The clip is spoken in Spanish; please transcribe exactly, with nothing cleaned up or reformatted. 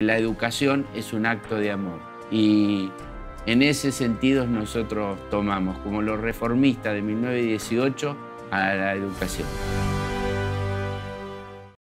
La educación es un acto de amor y en ese sentido nosotros tomamos como los reformistas de mil novecientos dieciocho a la educación.